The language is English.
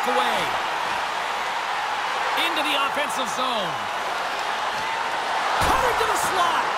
breakaway. Into the offensive zone. Cut into the slot.